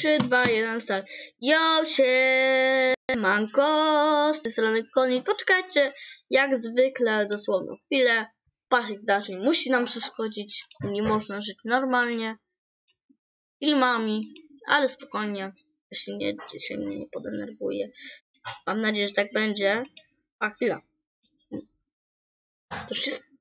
3, 2, 1, start. Yo, siemanko, z tej strony Konik. Poczekajcie, jak zwykle, dosłownie chwilę. Pasek zdarzeń musi nam przeszkodzić. Nie można żyć normalnie. Filmami, ale spokojnie, jeśli nie, się mnie nie podenerwuje. Mam nadzieję, że tak będzie. A chwila. To już jest...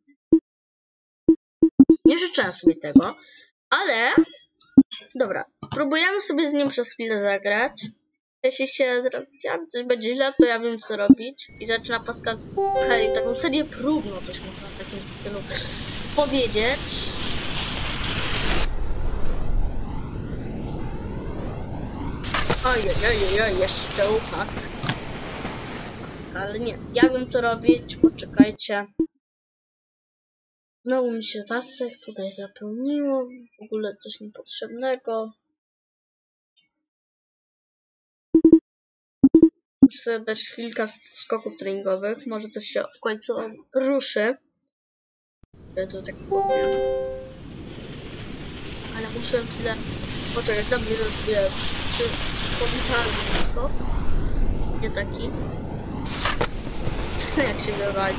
Nie życzyłem sobie tego, ale... Dobra, spróbujemy sobie z nim przez chwilę zagrać. Jeśli coś będzie źle, to ja wiem co robić. I zaczyna Pascal Kelly taką serię próbną, coś można w takim stylu powiedzieć. Ojej, jeszcze upadł. Pascal, nie. Ja wiem co robić, poczekajcie. Znowu mi się pasek tutaj zapełniło. W ogóle coś niepotrzebnego. Muszę sobie dać kilka skoków treningowych. Może coś się w końcu ruszy. Ja to tak powiem. Ale muszę chwilę poczekać. Dobrze, że sobie powitalny skok. Nie taki. Jak się wywali.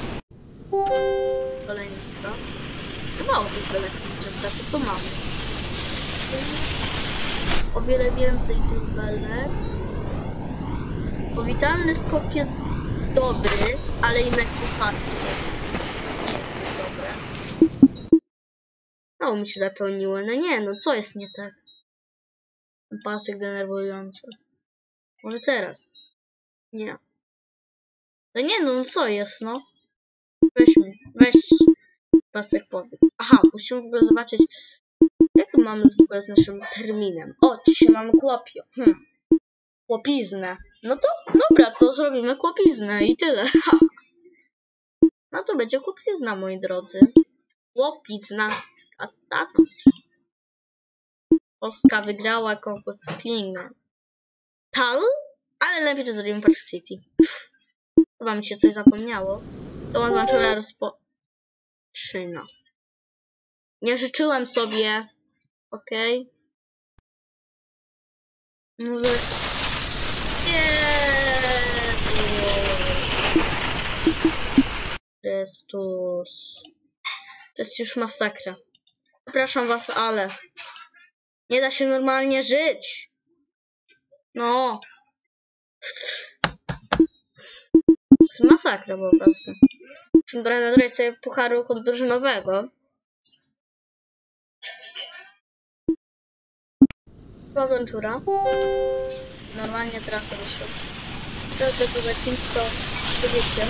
Kolejny skok. Mało tych belek, to mamy. O wiele więcej tych belek. Powitalny skok jest dobry, ale jednak z wypadkiem nie jest zbyt dobre. No mi się zapełniło. No nie, no co jest nie tak? Ten pasek denerwujący. Może teraz? Nie. No nie, no co jest, no? Weź pasek powiedz. Aha, musimy w ogóle zobaczyć, jak mamy w ogóle z naszym terminem. O, dzisiaj mamy kłopio. Kłopiznę. No to dobra, to zrobimy kłopiznę i tyle. Ha. No to będzie kłopizna, moi drodzy. Kłopizna. A stanąć. Polska wygrała konkurs Klingon. Tal? Ale lepiej to zrobimy Park City. Chyba mi się coś zapomniało. To Adventura rozpoczyna. Nie życzyłem sobie. Okej. Może... Chrystus. To jest już masakra. Przepraszam was, ale... Nie da się normalnie żyć. No. To jest masakra po prostu. Musimy trochę nadrać sobie pucharu drużynowego. Adventura. Normalnie teraz sobie się... Co do tego zacinki, to wiecie.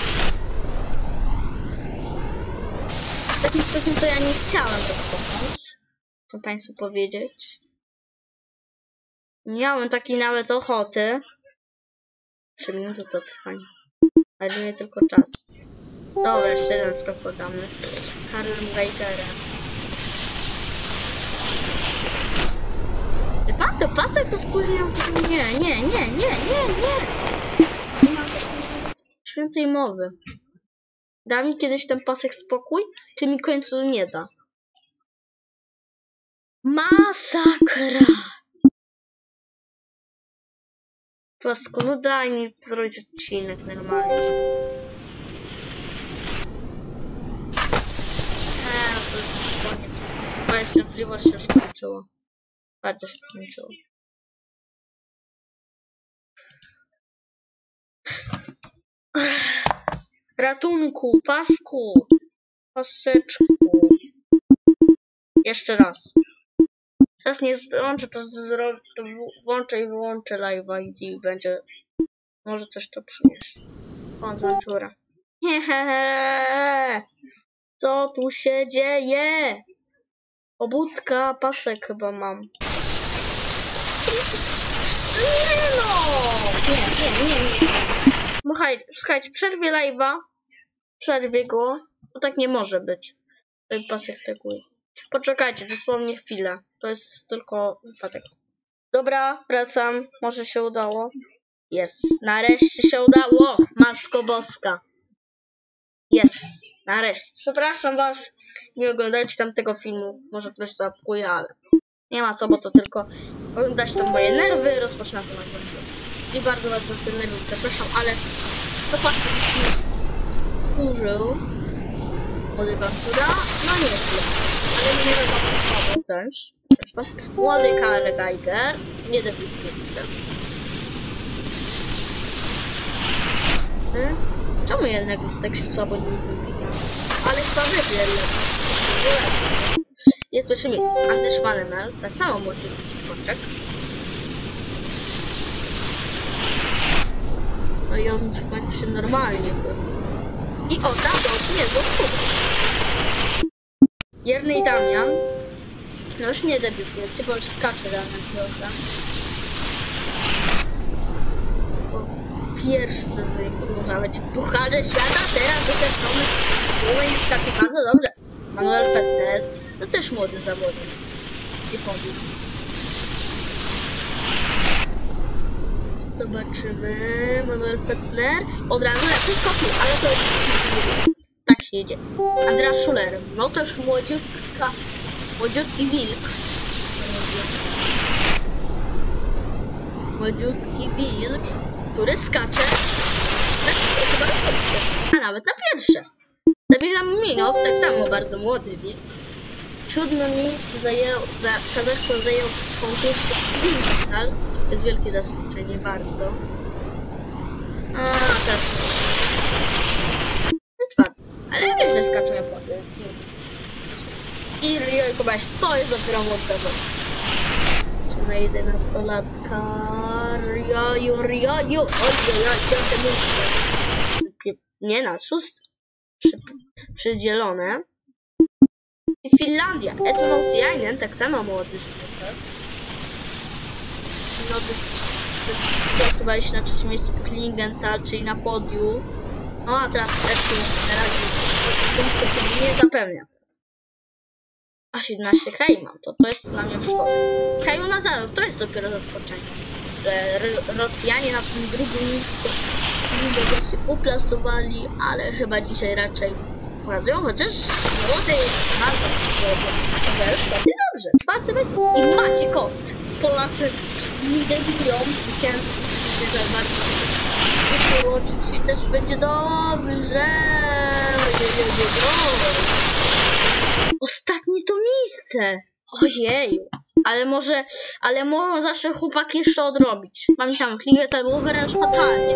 W takim stopniu to ja nie chciałem rozpocząć. Chcę państwu powiedzieć. Nie miałem takiej nawet ochoty. 3 minuty to trwanie. Ale nie tylko czas. Dobra, jeszcze jeden skok podamy. Harlem Geigerem. Pan pasek to spóźnił. Nie. Nie ma świętej mowy. Da mi kiedyś ten pasek spokój, czy mi końcu nie da? Masakra! Pasku, no daj mi zrobić odcinek normalnie. To już koniec. Moja cierpliwość się skończyła. Bardzo się skończyło. Ratunku, pasku, paseczku. Jeszcze raz. Teraz nie włączę, to włączę i wyłączę live'a i będzie... Może coś to przynieść. Adventura. Hehehe. Co tu się dzieje? Obudka, pasek chyba mam. Nie no! Nie. Słuchajcie, przerwię live'a. Przerwię go. To tak nie może być. Ten pasek teguje. Poczekajcie, dosłownie chwilę. To jest tylko wypadek. Dobra, wracam. Może się udało. Jest. Nareszcie się udało. Matko Boska. Jest. Nareszcie. Przepraszam was. Nie oglądajcie tamtego filmu. Może ktoś to apkuje, ale nie ma co, bo to tylko oglądać tam moje nerwy, rozpoczynam to nagrywanie. I bardzo te nerwy przepraszam, ale to patrzcie, użył młody Ventura, no nie źle, ale nie wiadomo co wręcz. Młody Karl Geiger, nie debiutuje. Czemu jednak tak się słabo nie wybija? Ale chyba wybije lepiej. Jest pierwsze miejsce. Anders Vanemel, tak samo może być skoczek. No i on w końcu się normalnie był. I o, tam nie, bo Jernej Damian. No już nie debiutuje, bo już skacze Damian trochę. Pierwszy sezon, który można będzie Pucharze Świata, teraz wytężony Słoweński skacze bardzo dobrze. Manuel Fettner, to też młody zawodnik. Nie powiem. Zobaczymy. Manuel Fettner. Od razu lepszy skoki, ale to jest... Tak się jedzie. Andreas Schuller. No też młodziutki wilk. Młodziutki wilk, który skacze. Chyba na pierwsze, a nawet na pierwsze. Zabierzam Minow, tak samo bardzo młody wilk. 7. miejsce Kazachstan zajął w konkursie Intel. To jest wielkie zaskoczenie, bardzo. A teraz jest twardy, ale nie wiem, że skaczą jak ładnie. I Rio i Kobayashi, to jest dopiero młody zawodnik. Na 11-latka Rio, oj, piąte miejsce. Nie, na 6. Przydzielone. I Finlandia, Etnosiainen, tak samo młody snajper. Głosowaliśmy na 3. miejscu Klingenthal, czyli na podium. No a teraz Erku na razie nie zapewnia. Aż 11 krajów mam, to jest dla mnie już sztos. Kraju Nazarow, to jest dopiero zaskoczenie. Że Rosjanie na tym drugim miejscu niby się uplasowali, ale chyba dzisiaj raczej pracują, chociaż młody bardzo dobrze. 4. miejsce i Maciej Kot. Polacy nie debiutują, zwycięzcy. Myślę, że bardzo oczywiście też będzie dobrze. Ostatnie to miejsce. Ojej. Ale mogą zawsze chłopaki jeszcze odrobić. Pamiętam, Klingenthal było wręcz fatalnie.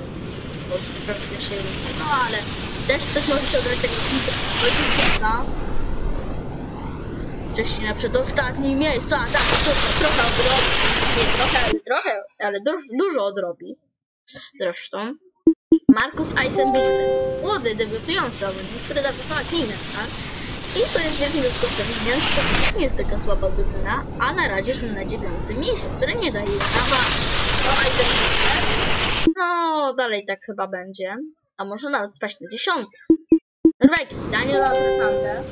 No ale też może się odrobić tego Klingenthal. Wcześniej na przedostatnie miejsce, a tak, trochę odrobi. Nie trochę, ale dużo odrobi. Zresztą. Markus Eisenbichler. Młody, debiutujący zawodnik, który debiutować nie inny, tak? I to jest wielkie zaskoczenie, więc to nie jest taka słaba drużyna, a na razie są na 9. miejscu, które nie daje prawa do Eisenbichler. No, dalej tak chyba będzie. A może nawet spaść na 10. Norwegii, Daniel Alfred.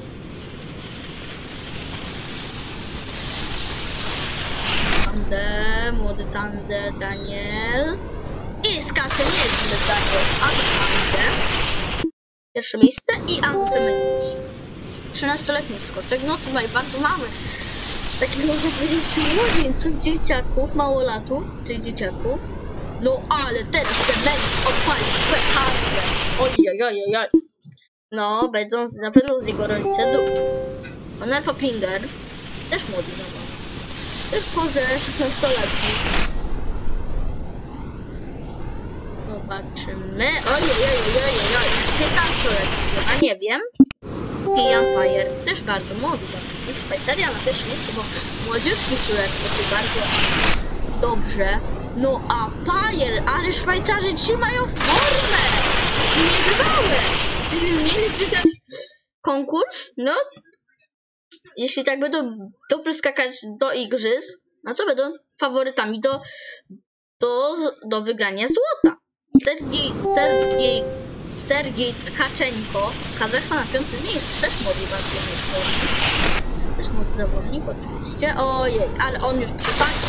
Młody Tande, Daniel. I skacze nieźle Daniel, Tande. Pierwsze miejsce i Anzo Semenic. 13-letni skoczek, no tutaj bardzo mamy takich, można powiedzieć, młodzieńców, dzieciaków, małolatów, czyli dzieciaków. No ale teraz Semenic odpalił petardę. Ojojojojoj. No, będą na pewno z niego rodzice drugi. Oner Popinger, też młody zawodnik. Tylko, że 16-letni. Zobaczymy. Ojojojojojoj. 15-letni, a nie wiem. Kilian Pajer, też bardzo młody zawodnik. Szwajcaria na pierwszym miejscu, bo młodziutki Schuller to bardzo dobrze. No a Pajer, ale Szwajcarzy trzymają formę. Niebywałe. Gdyby mieli wygrać konkurs, no jeśli tak będą dobrze skakać do igrzysk, no to będą faworytami do wygrania złota. Sergiej Tkaczenko, Kazachstan na 5. miejscu, też młody zawodnik. Też młody zawodnik oczywiście. Ojej, ale on już przypadł.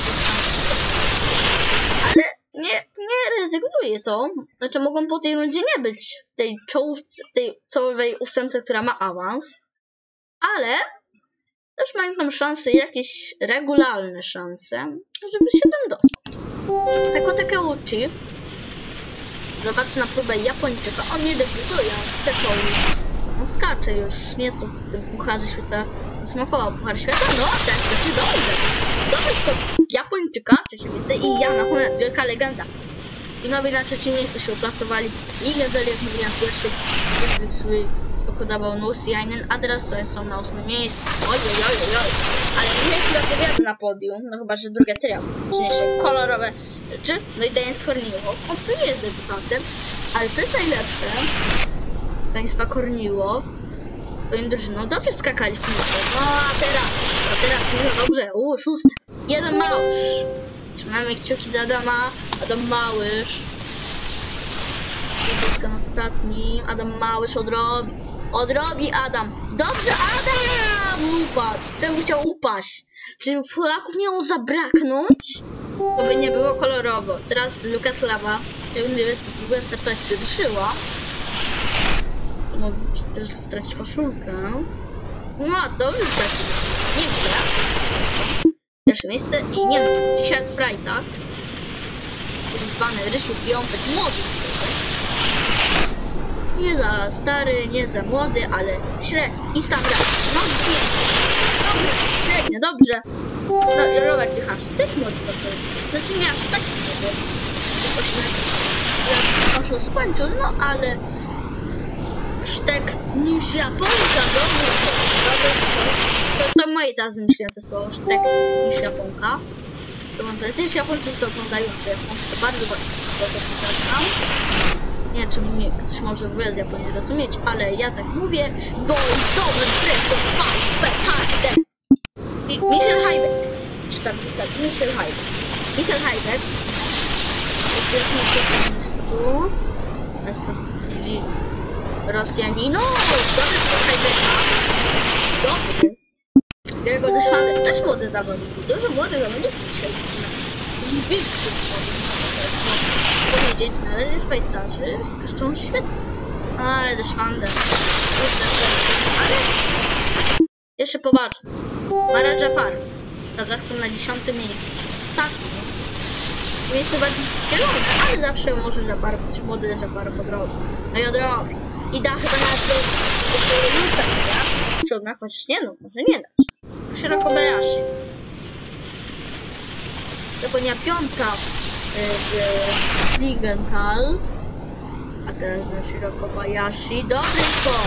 Ale nie rezygnuje to. Znaczy mogą po tej rundzie nie być w tej czołówce, tej czołowej ósemce, która ma awans. Ale też mają tam szanse, jakieś regularne szanse, żeby się tam dostać. Tako Takeuchi zobaczy na próbę Japończyka. On nie debiutuje, on skakał. On skacze już nieco w tym Pucharze Świata. Zasmakował Puchar Świata. No, tak, to się dobrze. Dobry skok Japończyka, trzecie miejsce i Jana Honet, wielka legenda. Finowie na trzecim miejscu się uplasowali. I Gedel, jak mówiłem, pierwszy swój skok dawał Nusiainen, a teraz są na 8 miejscu. Oj. Ale nie się zapowiada na podium, no chyba, że druga seria przyniesie kolorowe rzeczy. No i Dejan Korniłow. On tu nie jest debiutantem, ale co jest najlepsze, państwa Korniłow, swoją drużyną dobrze skakali w piłkę. No a teraz nie za dobrze. Szóste. Jeden Małysz. Trzymamy kciuki za Adama. Adam Małysz. Polska na ostatnim. Adam Małysz odrobi. Odrobi Adam. Dobrze, Adam! Upadł. Czemu chciał upaść? Czy Polaków miało zabraknąć? To by nie było kolorowo. Teraz Lukas Lawa. Ja bym startować przyduszyła. Mógł też stracić koszulkę. No, dobrze stracił. Nieźle. Pierwsze miejsce i Niemcy. Richard Freitag. Czyli zwany Rysiu Piątek, młody człowiek. Nie za stary, nie za młody, ale średni. I sam raz. No, dobrze, średnio, dobrze. No, Robert Tycharz też młody człowiek. Znaczy nie aż taki młody. 18 lat skończył, no ale Sztek niż Japonka, to moje teraz myślące słowo, Sztek niż Japonka. To mam powiedzieć, że Japończycy to oglądają, że to bardzo przepraszam. Nie wiem, czy mnie ktoś może w ogóle z Japonii rozumieć, ale ja tak mówię. Dobry presto, petardę. I Michel Heibeck. Czy tam jest tak? Michel Heibeck. Jest na miejscu. Nastąpili Rosjaninów. Dobry Heibecka. Dobry. Gregor Deschwander też młody zawodnik. Dużo młodych zawodników dzisiaj. I wilków powiedzieć, należy Szwajcarzy skaczą świetnie. Ale Deschwander. Ale jeszcze poważnie. Mara Dżafar. Kazachstan na 10. miejscu. Ostatni. Miejsce bardziej zielone, ale zawsze może Żabarow, coś młody Żabarow odrobi. No i odrobi. I da chyba nawet do Luca, przodna, chociaż nie no, może nie dać. Shiroko Bayashi. Japonia 5. w Ligenthal. A teraz Shiroko Bayashi. Dobry skok.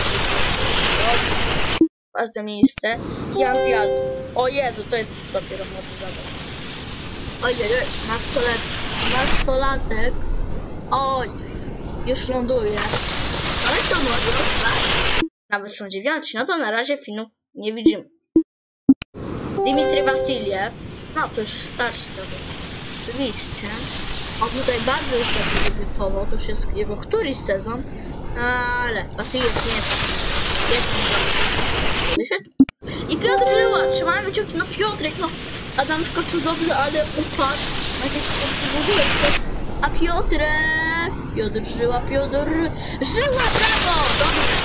Bardzo miejsce. I Antialto. O Jezu, to jest dopiero młody zawód. Ojej, nastolatek. Oj, już ląduje. Ale to może tak. Nawet są 9, no to na razie Finów nie widzimy. Dimitri Wasiliew. No to już starszy zawód. Oczywiście. On tutaj bardzo już debiutował. To już jest jego któryś sezon. Ale Wasiliew nie jest świetny. I Piotr Żyła. Trzymajmy kciuki. No Piotrek, no. Adam skoczył dobrze, ale upadł. Macie w ogóle skok. A Piotr Żyła, brawo! Dobrze.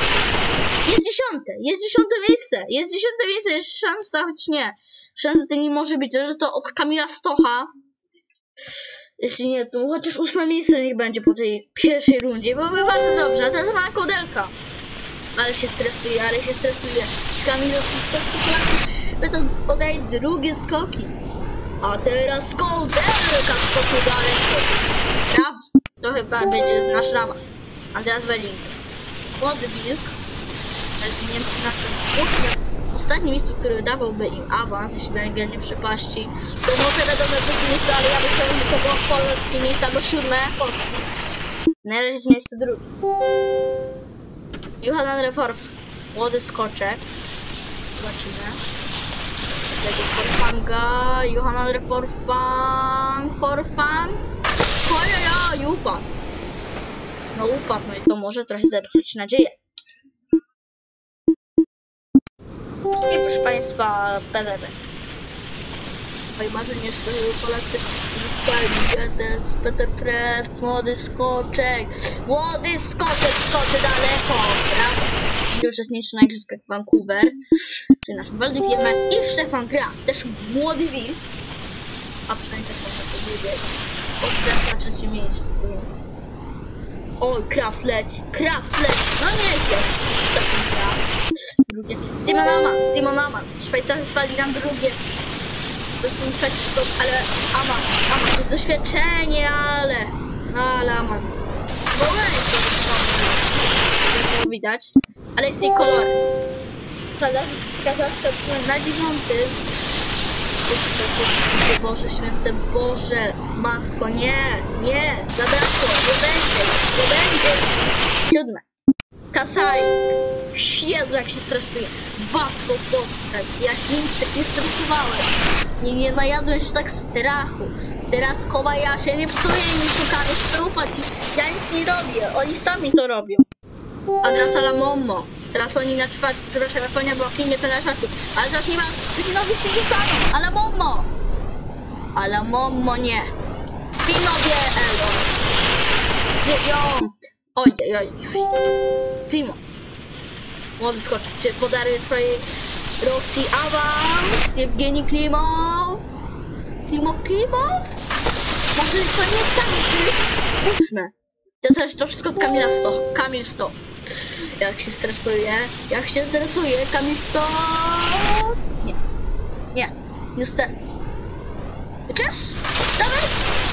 Jest 10 miejsce. Jest szansa, choć nie. Szansa to nie może być, że to od Kamila Stocha. Jeśli nie, to chociaż 8 miejsce niech będzie po tej pierwszej rundzie, bo by bardzo dobrze. A teraz ma Kodelka. Ale się stresuje. Kamila Stocha będą podaje drugie skoki. A teraz Kołderka skoczył daleko. Brawo. To chyba będzie nasz Rawas. Andreas Wellinger. Młody wilk. Niemcy na tym ostatnim miejscu, który dawałby im awans, jeśli Wellinger nie przepaści. To może będą na drugim miejscu, ale ja bym chciał, żeby to było polskie miejsce, albo 7. Polski. Na razie jest miejsce drugie. Johan Reform. Młody skoczek. Zobaczymy. Forfanga, Johan Forfang. Ojojoj, upadł. No upadł, no i to może trochę zepsuć nadzieję. I proszę Państwa, PDB. Moje marzenie, że Polacy zostali GTS, Peter Prec, młody skoczek, skoczy daleko, brawo. będzie uczestniczył na igrzyskach Vancouver, czyli naszym Waldywiem, i Stefan Gra, też młody wilk, a przynajmniej tak można powiedzieć, odkręt na trzecim miejscu. Oj, Kraft leci, no nieźle, Stefan Gra, drugie, Simon Aman, Szwajcarzy spadli na drugie, zresztą trzeci skok, ale Aman, to jest doświadczenie, ale Aman, bo to widać. Aleksiej Kolor. Kazachstan na 9. Boże święte, Boże, matko, nie, zabrakło, nie będzie. 7. Kasaj. Jezu, jak się stresuje. Matko boska, ja się nigdy tak nie stresowałem. Nie najadłem się tak strachu. Teraz Kobayashi nie psuje i mi szukamy przeufać. Ja nic nie robię, oni sami to robią. A teraz Alamomo. Teraz oni na czwartym, przepraszam, Japonia była w filmie to na czwartym. Ale teraz nie ma, Finowie się dostaną. Alamomo nie. Finowie, elo. 9. Ojej. Timo. Młody skoczył, czy podaruje swojej Rosji awans. Jewgeni Klimow. Klimow? Może koniec tańczyć? 8. To wszystko od Kamil 100. Jak się stresuje, Kamil 100. Nie, niestety. Chociaż, dawaj.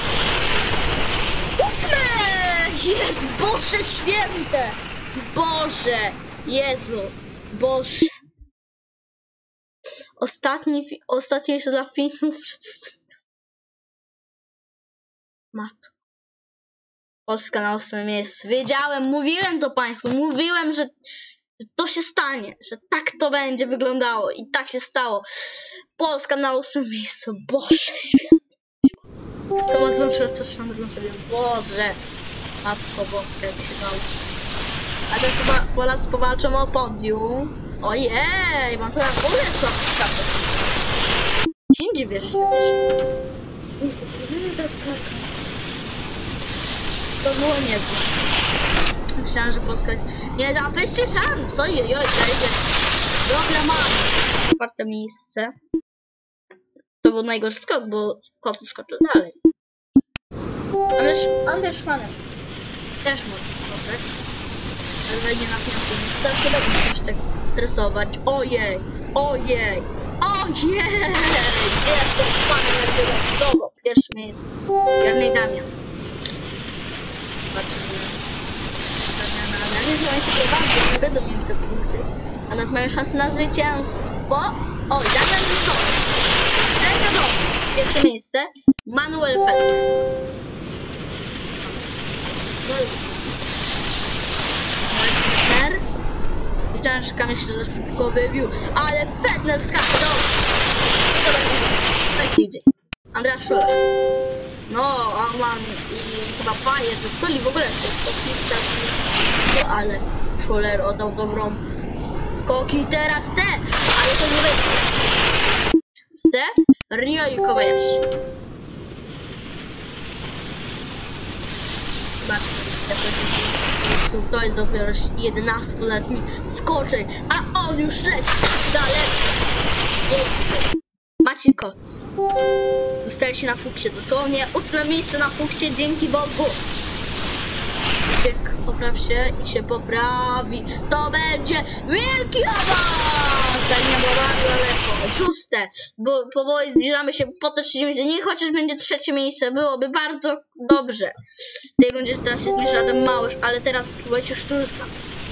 8. Jest, Boże święte. Boże, Jezu, Boże. Ostatni jeszcze dla Finów. Matko. Polska na 8. miejscu. Wiedziałem, mówiłem to Państwu, że to się stanie, że tak to będzie wyglądało i tak się stało. Polska na 8. miejscu. Boże święty. Tomasz wam przestraszam drugą sobie. Boże. Matko boska, jak się dało. A teraz Polacy powalczą o podium. Ojej, mam teraz w ogóle słabą kapę. Dzień bierzesz się teraz skaka. To było niezłe. Myślałem, że Polska nie da wyjście szans. Ojej, dajcie. Dobra, mam. 4. miejsce. To był najgorszy skok, bo koty skoczył dalej. Anders Schwanem też może skoczyć. Ale nie na 5. Teraz nie będę się tak stresować. Ojej. Gdzież to Schwanem będzie zdobył 1. miejsce. Jarnej Damian. Nie będą mieli te punkty, a nawet mają szansę na zwycięstwo. Oj, Damian zdobył. 1. miejsce. Manuel Fettner. Wiedziałem, że Kamil się za szybko wybił, ale Fettner skacze do. Tak idzie. Andreas Schuller. No, Aman i chyba Bayer, że co li w ogóle z tych skoki, ale Schuller oddał dobrą skoki, teraz te, ale to nie będzie. Rio i Kobayashi. Zobaczmy, to jest dopiero 11-letni skoczek, a on już leci daleko. Maciej Kot. Dostali się na fuksie, dosłownie 8. miejsce na fuksie, dzięki Bogu. Popraw się i się poprawi. To będzie wielki awans! Tak nie było bardzo daleko. 6. Bo powoli zbliżamy się po to 3. miejsce. Nie chociaż będzie 3. miejsce, byłoby bardzo dobrze. W tej rundzie teraz się zmierza Adam Małysz, ale teraz Wojciech Sztursa.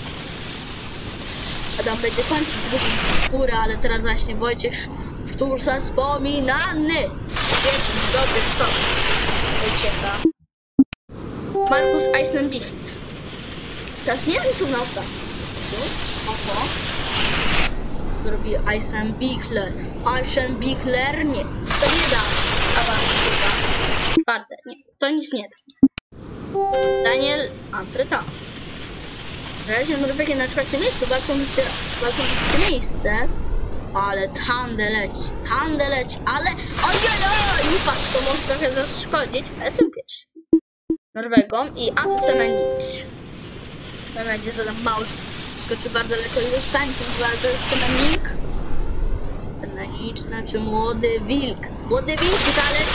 Adam będzie kończył drugą górę, ale teraz właśnie Wojciech Sztursa wspominany. Świetny, dobry skok. Wojciecha. Markus Eisenbichler. Teraz nie wiem, co na ostatnim. Oho. Co zrobi Eisenbichler? Eisenbichler? Nie. To nie da. Awans. 4. Nie. To nic nie da. Daniel Antretan. Na razie Norwegia na 4. miejscu. Walczą o 3. miejsce. Ale Tande leci. Ale ojej, upadł. To może trochę zaszkodzić, ale są pierwsi. Norwegom i Ase Semenic. Mam nadzieję, że tam mało skoczy bardzo daleko i zostanie. To jest cemenik. Cemenik, znaczy młody wilk. Młody wilk daleko.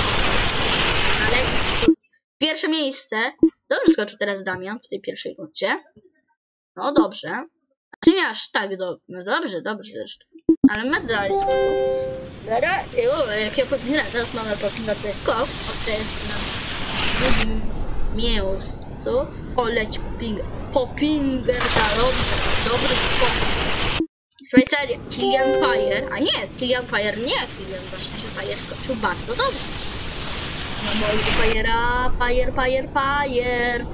Pierwsze miejsce. Dobrze skoczył teraz Damian w tej pierwszej rundzie. No dobrze. Znaczy nie aż tak dobrze. No dobrze zresztą. Ale my dalej skoczył. Jak ja powinien, teraz mam na ten skok. Jest na drugim miejscu. O, leci Poppinger da, dobry skok. Szwajcaria, Kilian Pajer. A nie, Kilian Pajer nie. Kilian właśnie, że Pajer skoczył bardzo dobrze. Na mojego Pajera, Pajer.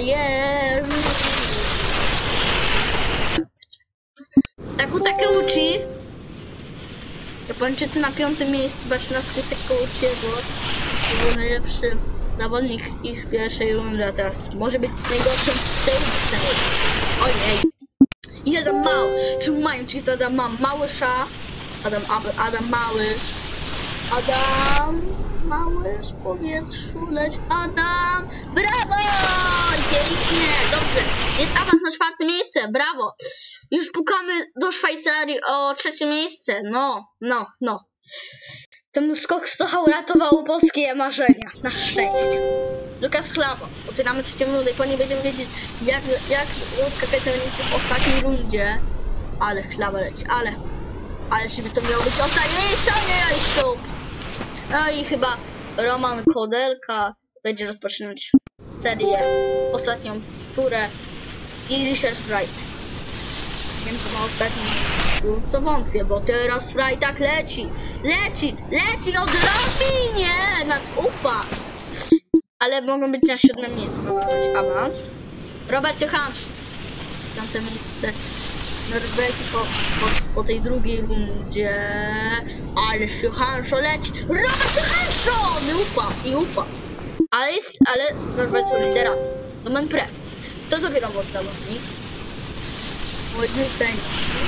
Takeuchi. Japończycy na 5. miejscu, zobaczmy na skrót Takeuchiego. To był najlepszy zawodnik ich w pierwszej rundy, a teraz może być najgorszym Teuksem. Ojej. I Adam Małysz. Czemu mają ci Adam Małysza? Adam Małysz. Adam Małysz w powietrzu, leć Adam. Brawo! I pięknie. Dobrze. Jest awans na 4. miejsce. Brawo. Już pukamy do Szwajcarii o 3. miejsce. No. Ten skok Stocha uratował polskie marzenia. Na szczęście. Lukas Chlawa. Otwieramy 3. rundę i po niej będziemy wiedzieć, jak skakać zawodnicy w ostatniej rundzie. Ale Chlawa leci, ale żeby to miało być ostatnie miejsce, nie, jeszcze. No i chyba Roman Kodelka będzie rozpoczynać serię, ostatnią turę i Richard Wright. Nie wiem, co ma ostatni miejscu, co wątpię, bo teraz Wright tak leci od Robinie nad upad. Ale mogą być na 7. miejscu, mogą być awans. Robert Johansson, 5. miejsce. Norwegii po tej drugiej rundzie. Ależ Johansson leci. Robert Johansson! Upadł. Ale Norwegia są liderami. Domen Pre. To dopiero młody zawodnik. Młodzi ten.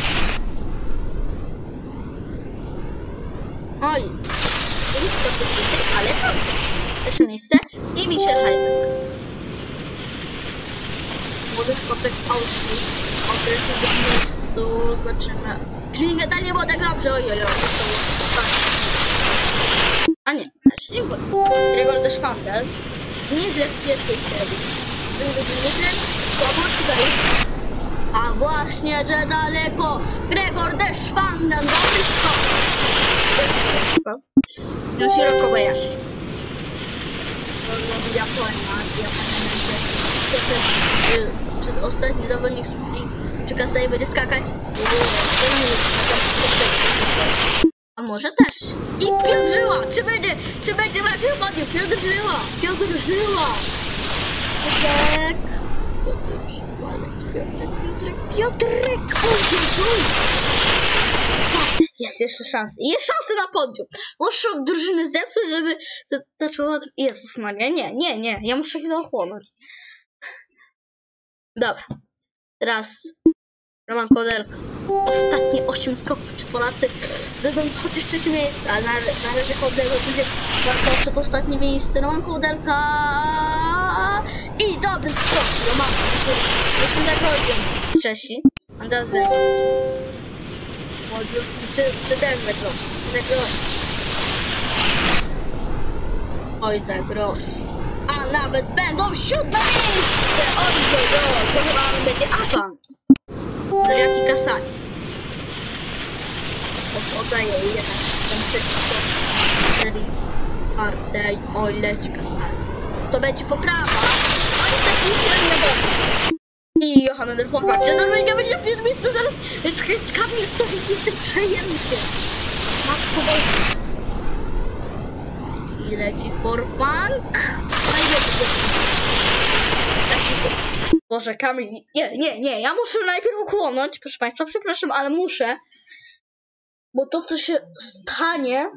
Oj. Ale to. Pierwsze miejsce. I Michel Heiberg. Młody skoczek z Auschwitz. Jest na tym miejscu. Zobaczymy. Klinga nie było tak dobrze. Ojoj. A nie. Gregor Deschwandel. Nieźle w pierwszej serii. Nieźle. Słabo tutaj. A właśnie, że daleko. Gregor Deschwandel. Dobry skok. Yoshiro Kobayashi. Japonia. Czy Japonia przez ostatni zawodnik czy Kasai będzie skakać? A może też? I Piotr Żyła! Czy będzie walczył o podium? Piotr Żyła! Piotrek! Ojej! Jest jeszcze szansa. Jest szansa na podium. Muszę drużyny zepsuć, żeby zaczęło... Jezus Maria, nie. Ja muszę chwilę ochłonąć. Dobra. Teraz Roman Kodelka. Ostatnie 8 skoków. Czy Polacy zajdą chociaż 3. miejsce, ale na razie Kodelka będzie walczył przed ostatnie miejsce. Roman Kodelka. I dobry skok. Roman. Jestem zagrożony. 3. Andreas Bender. Czy też zagrozi? Oj, zagrozi. A nawet będą 7. miejsce! Ojej, to chyba będzie awans. Noriaki Kasai. Oddaję jednak ten trzeci skok serii 4. Oj, leci Kasai. To będzie poprawa. Oj, tak nie dobrze. I Johan Anderson będzie Norwegia będzie na 5. miejsce zaraz. Jest Kamil Stoch, jestem przejęty. Matko Boże. I leci Forfang. Najlepiej. Boże, Kamil. Nie. Ja muszę najpierw ukłonąć. Proszę Państwa, przepraszam, ale muszę. Bo to, co się stanie...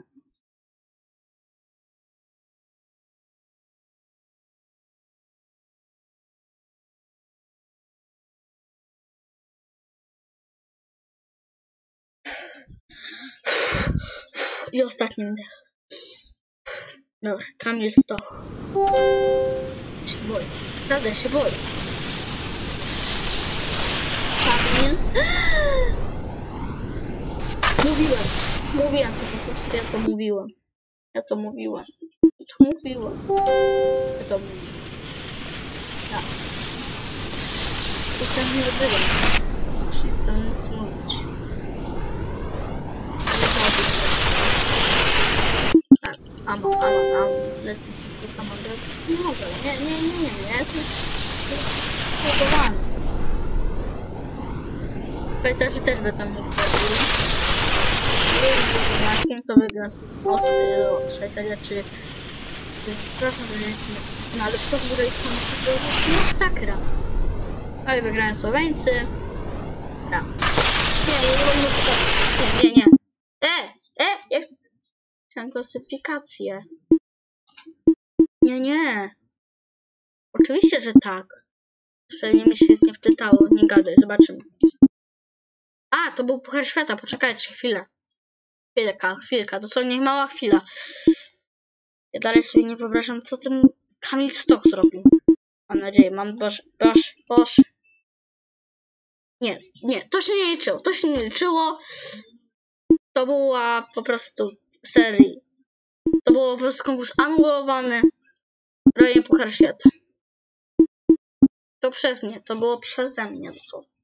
I ostatni wdech. Dobra, Kamil Stoch. Się boję. Naprawdę się boję. Kamil admin. Mówiłem to po prostu, ja to mówiłem. Tak. To się nie odbywa. Już nie chcę nic mówić. Tak, Amon, lecę. Nie mogę, nie, ja jestem spokojny. Szwajcarzy też będą mnie wchodzili. To wygra Szwajcaria, czy... Przepraszam, że nie jestem... No ale co w ogóle to masakra. Ale wygrają Słoweńcy. Dobra. Nie. Jak... Chciałem klasyfikację. Nie. Oczywiście, że tak. Przynajmniej mi się nic nie wczytało. Nie gadaj, zobaczymy. A, to był Puchar Świata, poczekajcie chwilę. Chwilka, dosłownie mała chwila. Ja dalej sobie nie wyobrażam, co ten Kamil Stoch zrobił. Mam nadzieję, boż. Nie, to się nie liczyło. To była po prostu serii. To było po prostu konkurs anulowany. Robienie Puchar Świata. To było przeze mnie dosłownie.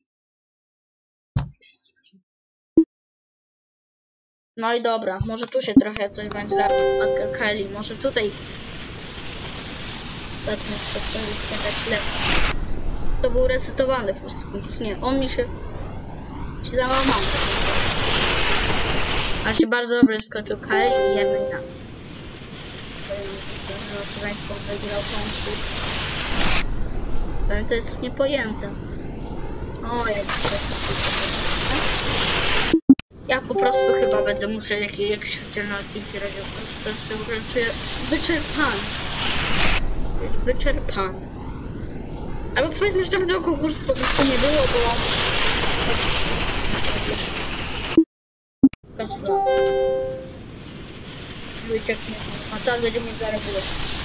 No i dobra, może tu się trochę coś będzie lepiej. Matka Kelly, może tutaj skakać lepiej. To był resetowany po prostu. Nie, on mi się załamał. Ale się bardzo dobrze skoczył Kelly i jednej na. Słoweńską wygrał konkurs. Ale to jest niepojęte. O, jak się... Ja po prostu chyba będę musiał jakieś oddzielne odcinki robić. Po prostu czuję wyczerpany. Albo powiedzmy, że tego konkursu po prostu nie było, bo... Wycieknie. A teraz będziemy mieć zarobić.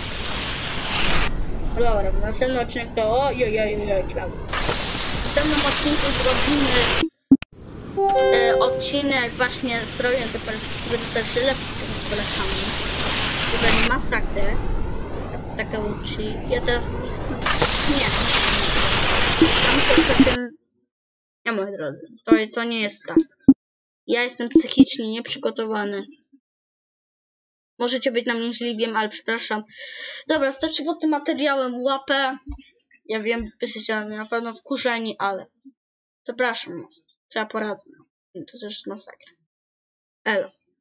Dobra, następny odcinek to... Ojojojojoj, klawu. W następnym odcinku zrobimy... odcinek właśnie zrobię to perspektywy dostarczy lepiej z tego polecamy. To będzie masakrę. Taka uczy. Ja teraz po prostu... Nie. Tam się skoczyłem... Nie, moi drodzy. To nie jest tak. Ja jestem psychicznie nieprzygotowany. Możecie być na mnie źli, wiem, ale przepraszam. Dobra, starczy pod tym materiałem łapę. Ja wiem, jesteście na pewno wkurzeni, ale... Przepraszam. Trzeba poradzę. To też jest masakra. Elo.